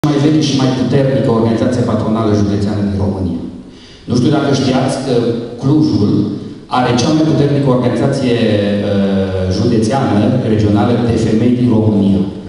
mai veche și mai puternică organizație patronală județeană din România. Nu știu dacă știați că Clujul are cea mai puternică organizație județeană, regională, de femei din România.